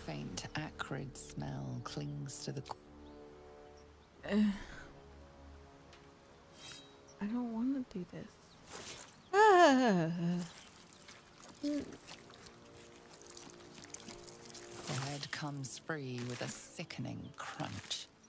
faint, acrid smell clings to the... I don't want to do this. Ah. The head comes free with a sickening crunch.